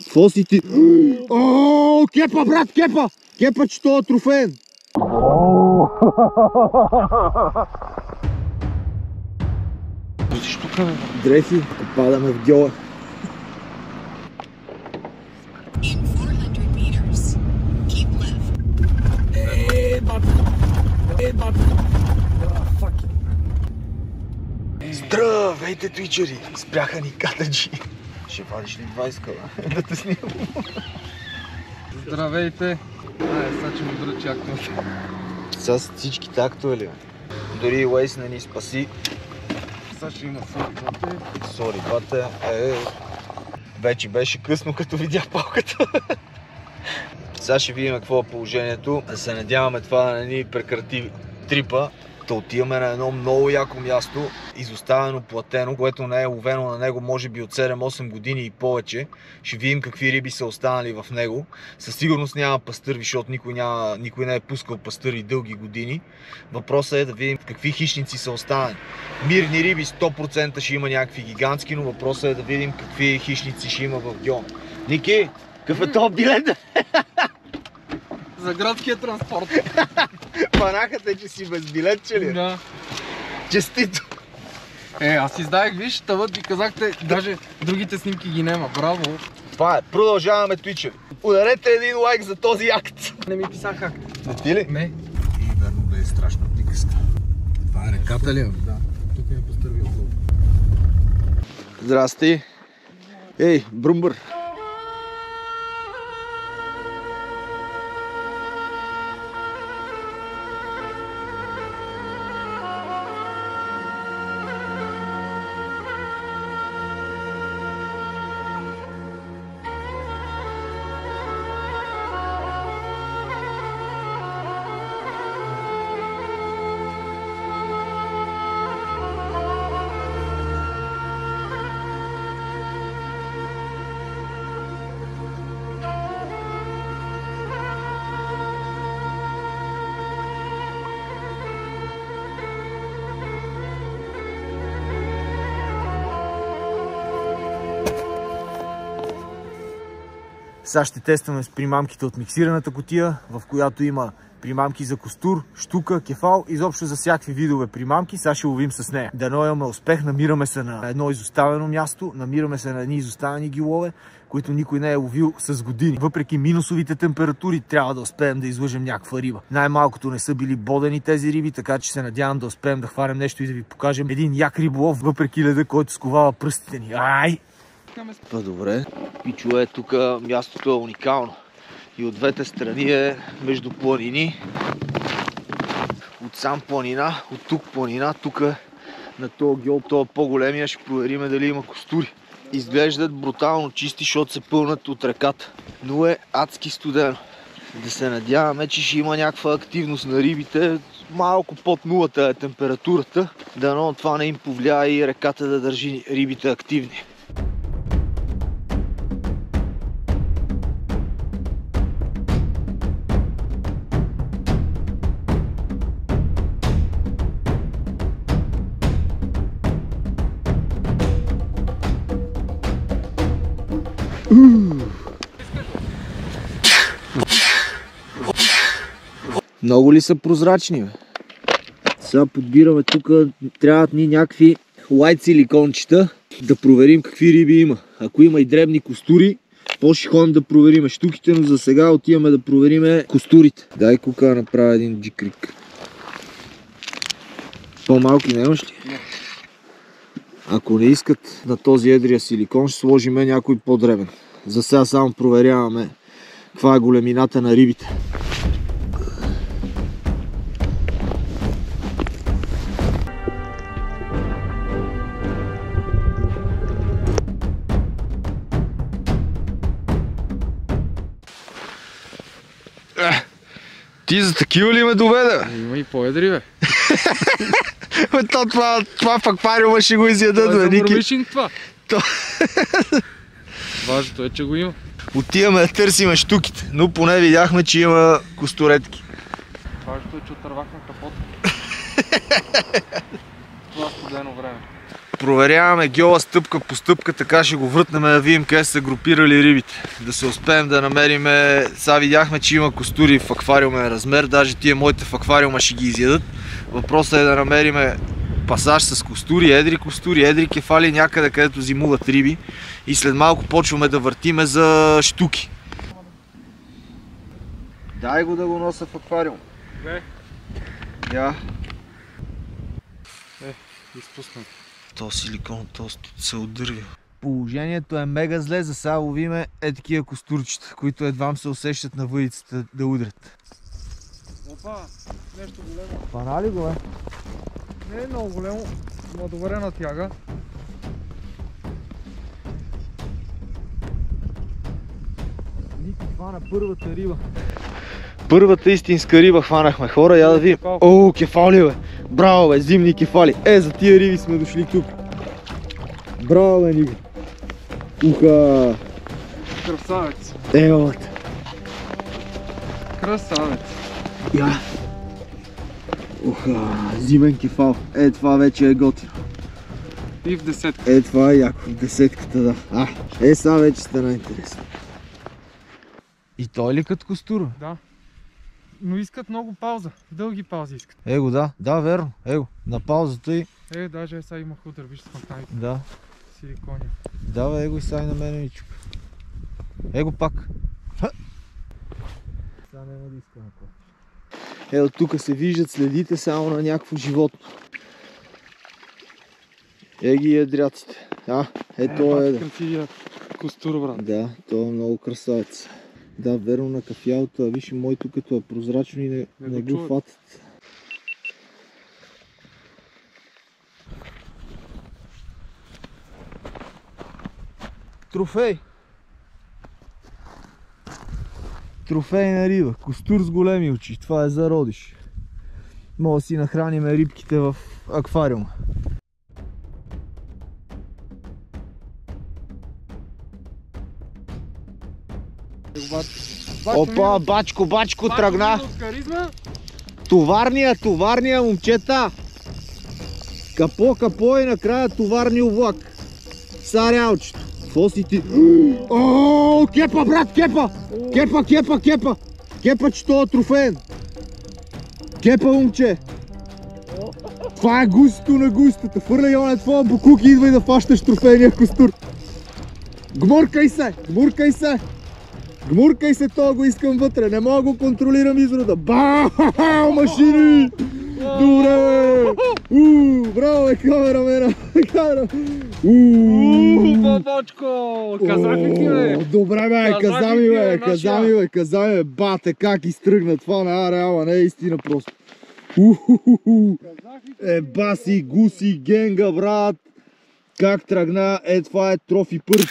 Какво си ти? О, кепа, брат, кепа! Кепа, че това е трофеен! Виждаш тук, бе? Дрехи, падаме в гьола. Здравейте, твичери! Спряха ни катаджи. Ще вадиш ли 20 кала? Да те снимам. Здравейте! Сега че ми дръчи актовете. Сега са всички тактове. Дори Уейс не ни спаси. Сега ще има сори, бате. Сори, бате. Вече беше късно, като видях палката. Сега ще видим какво е положението. Да се надяваме това да не ни прекрати трипа. Да отиваме на едно много яко място, изоставено, платено, което не е ловено на него може би от 7-8 години и повече. Ще видим какви риби са останали в него. Със сигурност няма пастърви, защото никой не е пускал пастърви дълги години. Въпросът е да видим какви хищници са останали. Мирни риби 100% ще има някакви гигантски, но въпросът е да видим какви хищници ще има в гьон. Ники, какъв е този билет? За градския транспорт. Панаха те, че си без билет, че ли? Да. Честито! Аз издавах, виж, тъвът и казахте, даже другите снимки ги няма. Браво! Това е. Продължаваме, твичери. Ударете един лайк за този акт. Не ми писах акт. Не ти ли? Не. И верно да е страшно приказка. Това е реката ли? Да. Тук е пастърви отдолу. Здрасти. Ей, Брумбър. Сега ще тестваме с примамките от миксираната кутия, в която има примамки за костур, щука, кефал, изобщо за всякакви видове примамки. Сега ще ловим с нея. Дано имаме успех, намираме се на едно изоставено място, намираме се на едни изоставени гилове, които никой не е ловил с години. Въпреки минусовите температури, трябва да успеем да излъжем някаква риба. Най-малкото не са били бодени тези риби, така че се надявам да успеем да хванем нещо и да ви покажем един як риболов, въпреки леда, който сковава пръстите ни. Ай! Добре. Пичове, тук мястото е уникално. И от двете страни е между планини. От сам планина, от тук планина, тук на този гьол, този по-големия, ще проверим дали има костури. Изглеждат брутално чисти, защото се пълнат от реката. Но е адски студено. Да се надяваме, че ще има някаква активност на рибите. Малко под нулата е температурата. Дано това не им повлияе и реката да държи рибите активни. Много ли са прозрачни, бе? Сега подбираме тук, трябват ни някакви лайт силикончета, да проверим какви риби има. Ако има и дребни костури, по-ще ходим да проверим щуките, но за сега отиваме да проверим костурите. Дай Кука да направя един джикрик. По-малки не имаш ли? Не. Ако не искат на този едрия силикон, ще сложим някой по-дребен. За сега само проверяваме каква е големината на рибите. Ти за такива ли ме доведе? Има и по-едри, бе. Това в аквариума ще го изядат, бе, Ники. Мърмишинг това. Важното е, че го има. Отиваме да търсиме щуките, но поне видяхме, че има костуретки. Важното е, че отървахме капота. Това студено време. Проверяваме гьола стъпка по стъпка, така ще го въртнем да видим къде са се групирали рибите. Да се успеем да намерим... Сега видяхме, че има костури в аквариумен размер, даже тия моите в аквариума ще ги изядат. Въпросът е да намерим пасаж с костури, едри кефали някъде, където зимуват риби. И след малко почваме да въртиме за щуки. Дай го да го нося в аквариум. Я. Изпуснат. То силикон, то се отдървя. Положението е мега зле, за сега ловиме такива костурчета, които едвам се усещат на въдицата да удрят. Опа, нещо големо. Хвана ли го, Не е много големо, но добре натяга. Ники хвана първата риба. Първата истинска риба хванахме, хора, я да видим. О, кефали, бе! Браво, бе, зимни кефали! За тия риби сме дошли тук. Браво, бе, Ниго! Уха! Красавец! Елът! Красавец! Я! Уха! Зимен кефал! Това вече е готино. И в десетка. Това е яко, в десетката, да. Сега вече стана интересно. И той ли като костур? Да. Но искат много пауза. Дълги паузи искат. Его, да. Да, верно. Его. На паузата и... Даже сега имах удар, виж с фонтаните. Да. Силикония. Давай, его и сега и на мене ми чука. Его пак. Сега няма да иска на това. Тук се виждат следите само на някакво животно. Ги ядряците. То е. Красивия костур, брат. Да, то е много красавец. Да, верно на кафялата, виж и моето като е прозрачно и не го фатят. Трофей! Трофейна риба, костур с големи очи, това е зародиш. Мога да си нахраним рибките в аквариума. Опа, бачко, тръгна! Товарния, момчета! Капо и накрая товарния влак. Сарялчето. Какво си ти? О, кепа, брат, кепа! Кепа, че това е трофеен. Кепа, момче. Това е густото на густата. Фърля оня твоя букук и идвай да фащаш трофейния костур. Гмуркай се! Гмуркай се, това го искам вътре, не мога да го контролирам изрода. Бау, машини! Добре! Браво, камерамена! Бабочко! Казах ли ти, бе? Добре, бе, каза ми, бе, бате, как изтръгна това, не е реала, не е истина просто. Баси, гуси, генга, брат! Как тръгна, това е трофи пърч.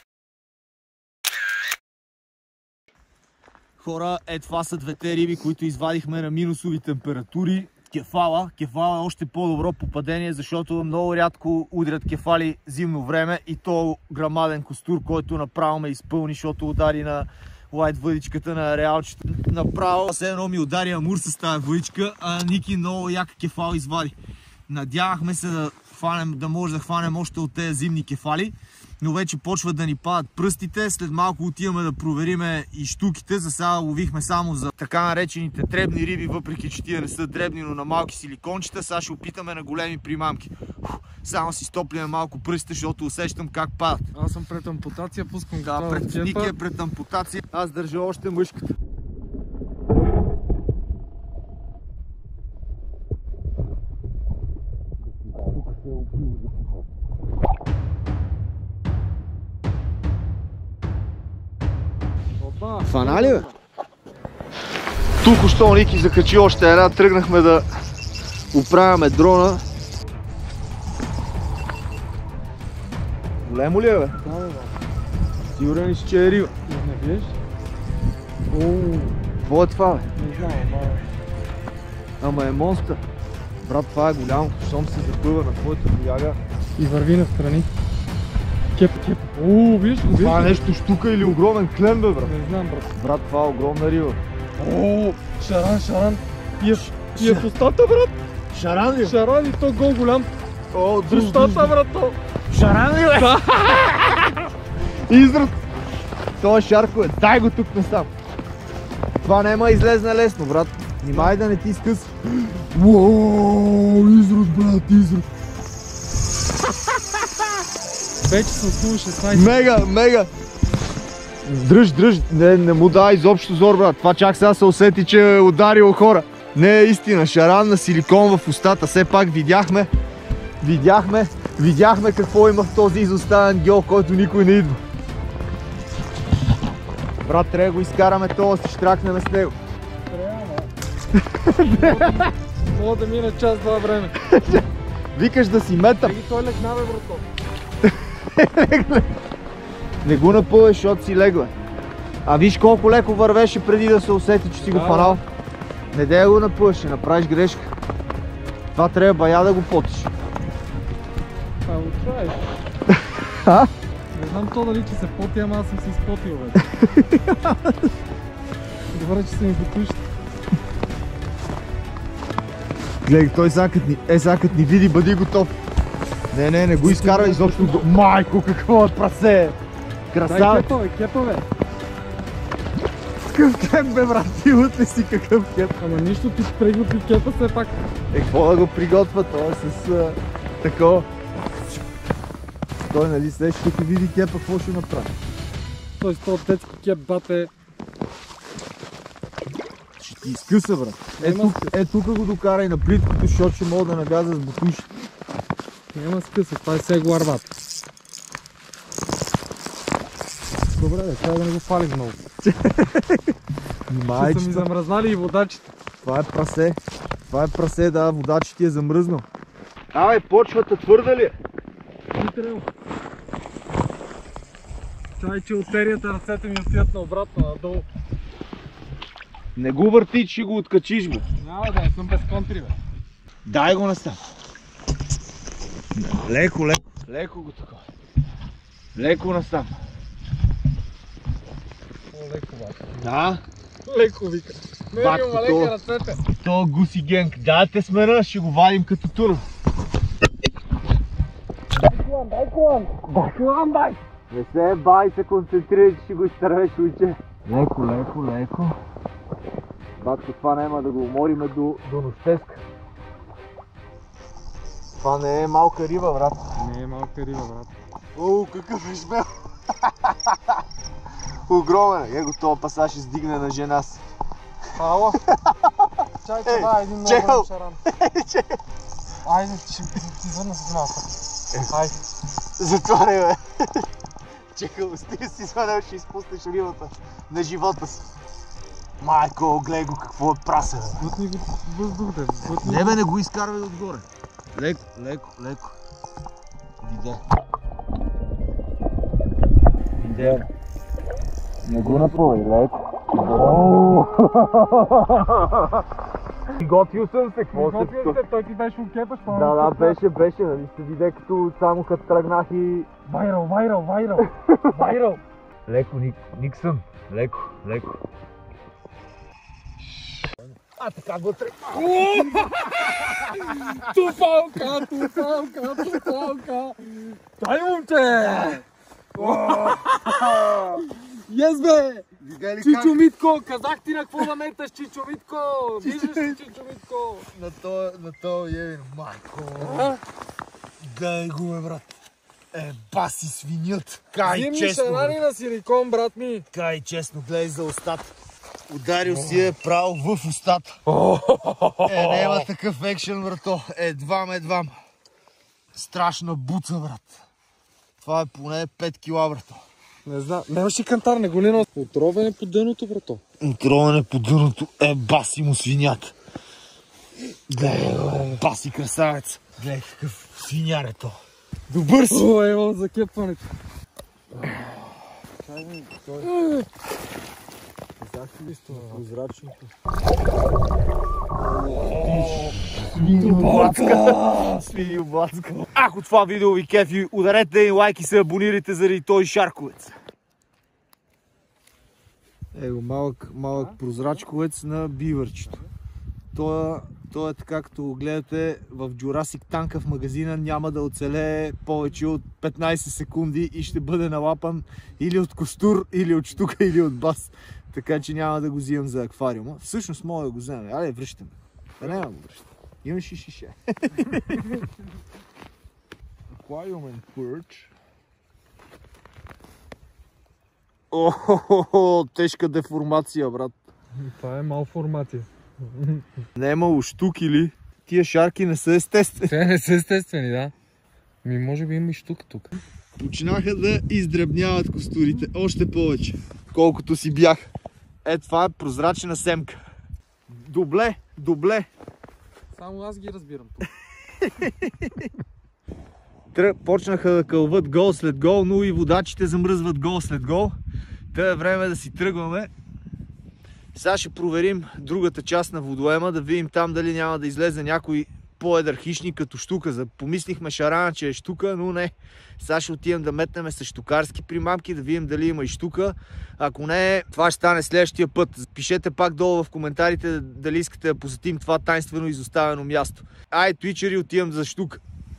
Хора, това са двете риби, които извадихме на минусови температури. Кефала е още по-добро попадение, защото много рядко удрят кефали зимно време и то грамаден костур, който направо ме изпълни, защото удари на лайт въдичката на реалчето. Направо все едно ми удари амур с тази въдичка, а Ники много яка кефал извади. Надявахме се да може да хванем още от тези зимни кефали, но вече почват да ни падат пръстите. След малко отиваме да провериме и щуките. За сега ловихме само за така наречените дребни риби, въпреки че тия не са дребни, но на малки силикончета. Сега ще опитаме на големи примамки. Само си стоплиме малко пръстите, защото усещам как падат. Аз съм пред ампутация, пускам го. Да, пред Ники е пред ампутация. Аз държа още мъжката. Фана ли, бе? Току-що Ники закачи още една, тръгнахме да оправяме дрона. Големо ли е, бе? Да, бе. Сигурен ли си, че е риба? Не виж? Какво е това, бе? Не знам, Ама е монстър. Брат, това е голямо, щом се запъва на твоята тояга. И върви настрани. Кеп. Виж го, Това е нещо щука или огромен клен, бе, брат? Не знам, брат. Брат, това е огромна риба. Шаран. И е в устата, брат. Шаран ли? Шаран и то гол голям. О, Устата, брато! Шаран ли, бе? Изрод! Това шарко е. Дай го тук насам. Това няма излезна лесно, брат. Внимай да не ти скъса. Уоу, изрод, брат, изрод. Вече съм сумал 16. Мега. Дръж. Не му дай изобщо зор, брат. Това чак сега се усети, че е ударило хора. Не е истина. Шаран на силикон в устата. Все пак видяхме какво има в този изоставен гьол, който никой не идва. Брат, трябва да го изкараме това, си штракнем с него. Мога да мине час това време. Викаш да си метър. Теги той легна, бе, брато. Не го напълваш, защото си легле. А виж колко леко вървеше преди да се усети, че си го фанал. Не дей да го напълваш, ще направиш грешка. Това трябва бая да го потиш. Това го правиш. Не знам то дали че се поти, ама аз съм се изпотил, бе. Добре, че се ми потуши. Гледай, той сега като ни види, бъди готов. Не го изкарва изобщо. Майко, какво е прасе! Красавец! Дай кепа, бе! Какъв кеп, бе, брат? Ти утре си какъв кеп? Ама нищо, ти приготви кепа все пак. Какво да го приготвя? Това е с такова. Той, нали, след като види кепа, какво ще направи? Той с този детски кеп, бате. Ще ти изкъса, брат. Тук го докарай на плиткото, защото ще мога да нагаза с бутушите. Няма скъса, това е сегло арбат. Добре, трябва да не го палим много. Ще са ми замръзнали и водачите. Това е прасе, да, водачите ти е замръзнал. Абе, почвата твърда ли е? Не трябва. Чай, че от серията ръцете ми отият наобратно, надолу. Не го върти, че го откачиш, бе. Няма да, съм без контри, бе. Дай го настам. Леко го такова. Леко настам. Леко, бе. Да. Леко, вика. Мериума, лека ръцете. То гуси генг. Да, те смена, ще го вадим като тура. Дай колан, дай! Не се бай, се концентрирай, че ще го изтървеш, уйче. Леко. Батко, това няма да го умориме до нощеска. Това не е малка риба, брат. Не е малка риба, брат. О, какъв е жмел! Огромен! Его това паса ще сдигне на жена си. Ало! Чай, това е един много голям шаран. Айде, ще ти звъдна с малко. Айде. Затваряй, бе! Чекал, стига си звънел, ще изпуснеш рибата на живота си. Майко, гледай го какво е прасе, бе! Бутни въздух, бе. Не, бе, не го изкарвай отгоре. Леко. Виде. Не го напълвай, леко. Готвил съм се, какво се... Той ти беше укепаш, това. Да, беше, нали се виде като само като тръгнах и... Вайрал! Леко, Никсън, леко. А, така го тръгна. Тупалка! Дай, момче! Ес, бе! Чичо Митко! Казах ти на какво да меташ, Чичо Митко! Виждаш ли, Чичо Митко? На този Евин, майко! Дай го, бе, брат! Баси свинят! Кай, зимни честно! шарани на силикон, брат ми! Кай, честно, гледай за устата. Ударил си е право в устата. Няма такъв екшен, брато. Едвам. Страшна буца, брат. Това е поне 5 кила, брато. Не знам, нямаш и кантар, не го ли носи? Отровен е по дъното, брато. Отровен е по дъното. Баси му свинята. Гледай, баси красавец. Гледай какъв свиняр е то. Добър си! Ево за кепването. Прозрачното. Свиньоблацка. Ако това видео ви кефи, ударете един лайк и се абонирайте заради този шарковец. Его малък прозрачковец на бивърчето. То е така, като го гледате в Jurassic танка в магазина, няма да оцелее повече от 15 секунди и ще бъде налапан или от костур, или от щука, или от бас. Така че няма да го взимам за аквариума. Всъщност мога да го вземем. Айде, връщаме. Да няма го връщам. Имаш и шише. Aquarium and perch. Охо, тежка деформация, брат. Това е малформация. Не е имало щуки ли? Тия шарки не са естествени. Те не са естествени, да. Може би има и щука тук. Починаха да издребняват костурите още повече, колкото си бях. Това е прозрачна семка. Добле. Само аз ги разбирам. Почнаха да кълват гол след гол, но и водачите замръзват гол след гол. Та е време да си тръгваме. Сега ще проверим другата част на водоема, да видим там дали няма да излезе някой по-едър хищник като щука. Помислихме шарана, че е щука, но не. Сега ще отидем да метнем с щукарски примамки, да видим дали има и щука. Ако не, това ще стане следващия път. Пишете пак долу в коментарите дали искате да посетим това тайнствено изоставено място. Твичери, отивам за щука.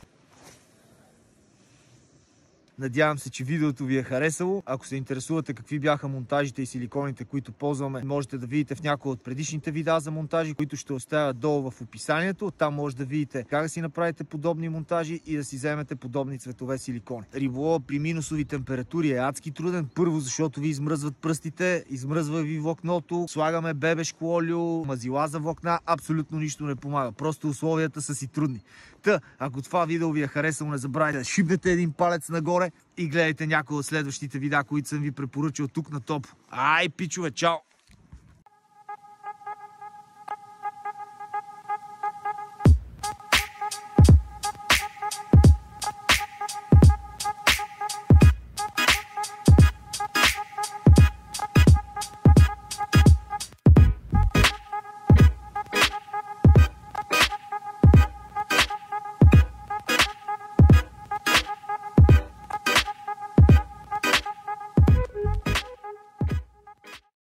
Надявам се, че видеото ви е харесало. Ако се интересувате какви бяха монтажите и силиконите, които ползваме, можете да видите в някои от предишните видеа за монтажи, които ще оставя долу в описанието. Там може да видите как да си направите подобни монтажи и да си вземете подобни цветове силикони. Риболова при минусови температури е адски труден. Първо, защото ви измръзват пръстите, измръзва ви влакното, слагаме бебешко олио, мазила за влакна, абсолютно нищо не помага. Просто условията са си трудни. Ако това видео ви е харесало, не забравяйте да шибнете един палец нагоре и гледайте някои от следващите видеа, които съм ви препоръчал тук на топ. Пичове, чао!